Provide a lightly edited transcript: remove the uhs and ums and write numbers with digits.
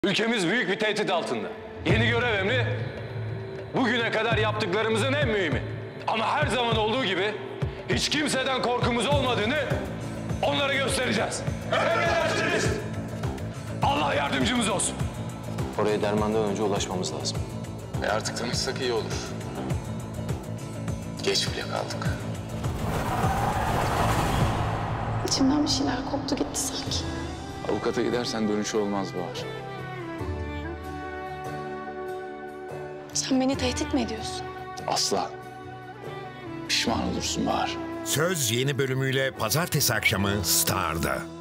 Ülkemiz büyük bir tehdit altında. Yeni görev emri bugüne kadar yaptıklarımızın en mühimi. Ama her zaman olduğu gibi hiç kimseden korkumuz olmadığını onlara göstereceğiz. Emredersiniz. Allah yardımcımız olsun. Oraya dermandan önce ulaşmamız lazım. Artık tanışsak iyi olur. Geç bile kaldık. İçimden bir şeyler koptu gitti sanki. Avukata gidersen dönüşü olmaz Bahar. Sen beni tehdit mi ediyorsun? Asla. Pişman olursun Bahar. Söz yeni bölümüyle pazartesi akşamı Star'da.